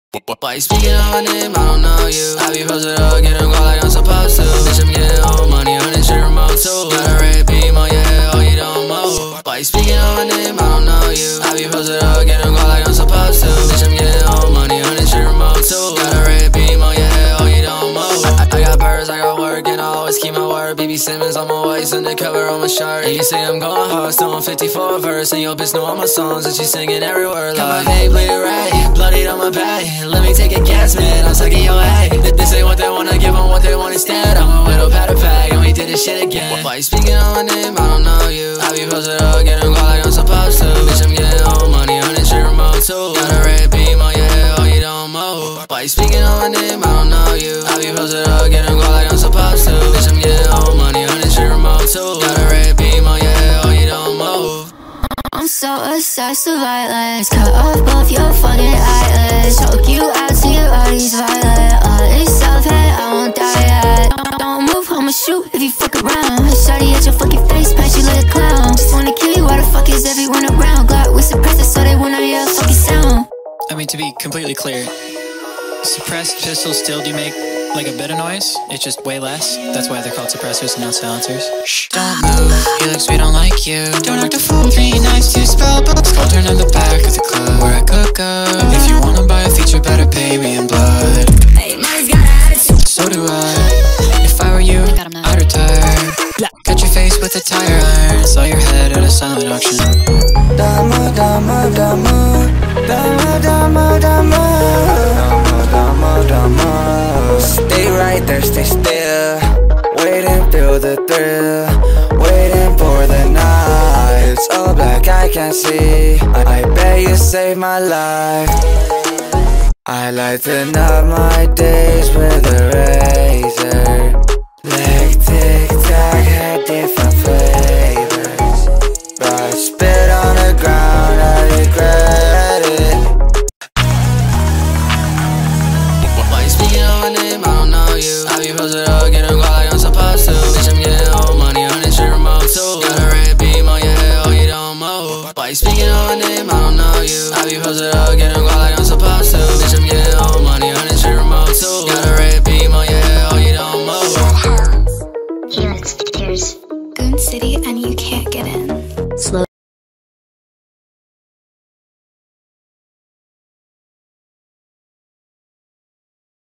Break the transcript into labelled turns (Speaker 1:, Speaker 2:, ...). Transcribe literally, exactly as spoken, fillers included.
Speaker 1: Why you speaking on my name? I don't know you. I be posted up, getting call like I'm supposed to. Bitch, I'm getting old money on this shit remote too. Got a red beam on your head, oh you don't move. Why you speaking on my name? I don't know you. I be posted up, getting call like I'm supposed to. Bitch, I'm getting old money on this shit remote too. Got a red beam on your head, oh you don't move. I, I got birds, I got work, and I always keep my word. B B Simmons on my waist and the cover on my shirt. And you say I'm going hard, still on fifty-four a verse. And your bitch know all my songs and she singing every word. Got my name played right, bloodied on my back. Let me take a guess, man, I'm sucking your egg. This ain't what they wanna give them, what they want instead. I'm a widow powder pack, and we did this shit again. Why you speaking on my name? I don't know you. I be posted up, getting call like I'm supposed to. Bitch, I'm getting old money on this shit remote too. Got a red beam on your head, oh you don't move. Why you speaking on my name? I don't know you. I be posted up, getting call like I'm supposed to. Bitch, I'm getting old money on this shit remote too. Got a red beam on your head, oh you don't move.
Speaker 2: I'm so obsessed with violence. Cut off both your fucking eyelids. Choke you out till your body's violent. All this self-hate, I won't die yet. Don't, don't move, I'ma shoot if you fuck around. Shawty at your fucking face, pat you like a clown. Just wanna kill you, why the fuck is everyone around? Glock with suppressors so they wanna hear a fucking sound.
Speaker 3: I mean, to be completely clear, suppressed pistols still do make like a bit of noise, it's just way less. That's why they're called suppressors and not silencers. Shh, don't move, he looks we don't like you. Don't act a fool, three knives, two spell books. Cold turn in the back of the club where I cook up. If you wanna buy a feature, better pay me in blood.
Speaker 2: Hey, man's got an attitude.
Speaker 3: So do I. If I were you, I'd retire. Cut your face with a tire iron. Saw your head at a silent auction.
Speaker 4: Dama, dama, dama. Dama, dama, dama. Dama, dama. Stay right there, stay still. Waiting through the thrill. Waiting for the night. It's all black, I can't see. I, I bet you saved my life. I like to numb my days with a razor. Leg tic-tac had different flavors. But I spit on the ground, I regret it.
Speaker 1: Why you speaking on my name? I don't know you. I be posted up, getting call like I'm supposed to. Bitch, I'm getting old money on this shit remote too. Got a red beam on your head, oh you don't move. Why you speaking on my name? I don't know you. I be posted up.